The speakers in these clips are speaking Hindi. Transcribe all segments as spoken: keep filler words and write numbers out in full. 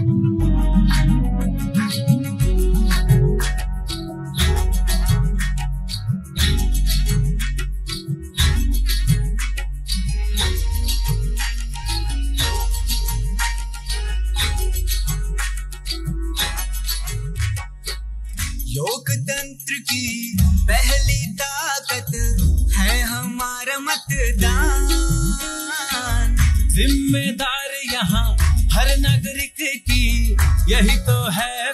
लोकतंत्र की पहली ताकत है हमारा मतदान। जिम्मेदार यहाँ हर नागरिक की यही तो है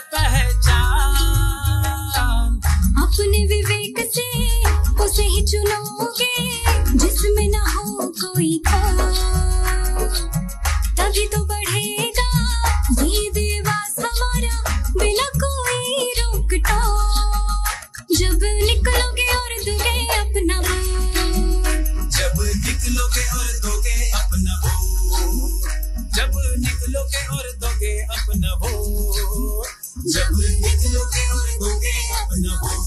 पहचान। अपने विवेक से उसे ही चुनोगे जिसमें न हो कोई खोट, तभी तो बढ़ेगा ये देवास हमारा बिना कोई रोक टोक। जब निकलोगे और दोगे अपना वोट, जब निकलोगे और दोगे अपना वोट, जब निकलोगे और दोगे अपना वोट, जब निकलोगे और दोगे अपना वोट।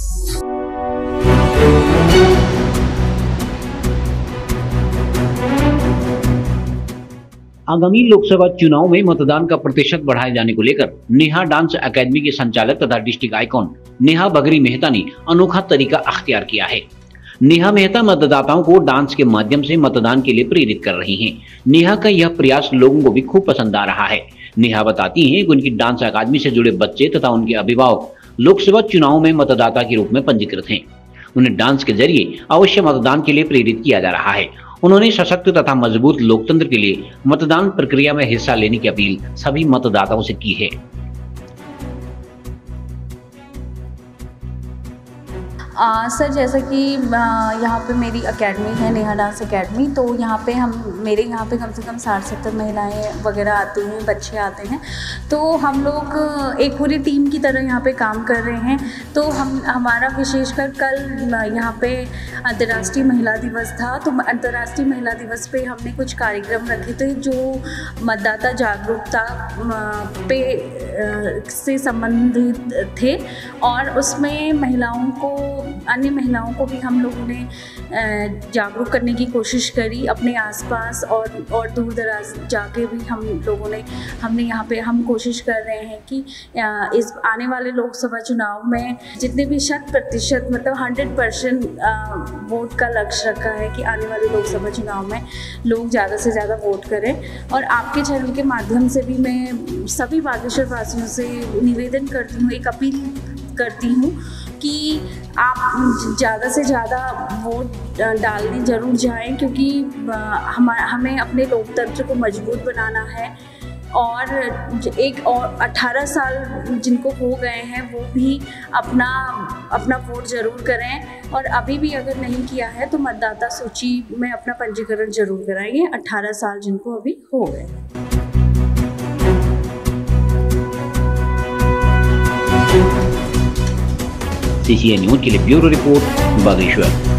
आगामी लोकसभा चुनाव में मतदान का प्रतिशत बढ़ाए जाने को लेकर नेहा डांस एकेडमी के संचालक तथा डिस्ट्रिक्ट आइकॉन नेहा बगरी मेहता ने अनोखा तरीका अख्तियार किया है। नेहा मेहता मतदाताओं को डांस के माध्यम से मतदान के लिए प्रेरित कर रही हैं। नेहा का यह प्रयास लोगों को भी खूब पसंद आ रहा है। नेहा बताती हैं कि उनकी डांस अकादमी से जुड़े बच्चे तथा उनके अभिभावक लोकसभा चुनाव में मतदाता के रूप में पंजीकृत हैं। उन्हें डांस के जरिए अवश्य मतदान के लिए प्रेरित किया जा रहा है। उन्होंने सशक्त तथा मजबूत लोकतंत्र के लिए मतदान प्रक्रिया में हिस्सा लेने की अपील सभी मतदाताओं से की है। आ, सर जैसा कि यहाँ पे मेरी एकेडमी है नेहा डांस एकेडमी, तो यहाँ पे हम मेरे यहाँ पे कम से कम साठ सत्तर महिलाएं वगैरह आती हैं, बच्चे आते हैं। तो हम लोग एक पूरी टीम की तरह यहाँ पे काम कर रहे हैं। तो हम हमारा विशेषकर कल यहाँ पे अंतर्राष्ट्रीय महिला दिवस था, तो अंतर्राष्ट्रीय महिला दिवस पे हमने कुछ कार्यक्रम रखे थे जो मतदाता जागरूकता पे से संबंधित थे, और उसमें महिलाओं को अन्य महिलाओं को भी हम लोगों ने जागरूक करने की कोशिश करी अपने आसपास, और और दूर दराज जाके भी हम लोगों ने हमने यहाँ पे हम कोशिश कर रहे हैं कि इस आने वाले लोकसभा चुनाव में जितने भी शत प्रतिशत मतलब हंड्रेड परसेंट वोट का लक्ष्य रखा है कि आने वाले लोकसभा चुनाव में लोग ज़्यादा से ज़्यादा वोट करें। और आपके चैनल के माध्यम से भी मैं सभी बागेश्वर वासियों से निवेदन करती हूँ, एक अपील करती हूँ कि आप ज़्यादा से ज़्यादा वोट डालने ज़रूर जाएं, क्योंकि हम हमें अपने लोकतंत्र को मजबूत बनाना है। और एक और अठारह साल जिनको हो गए हैं वो भी अपना अपना वोट ज़रूर करें, और अभी भी अगर नहीं किया है तो मतदाता सूची में अपना पंजीकरण ज़रूर कराएंगे, अठारह साल जिनको अभी हो गए। सी सी एन न्यूज़ के लिए ब्यूरो रिपोर्ट बागेश्वर।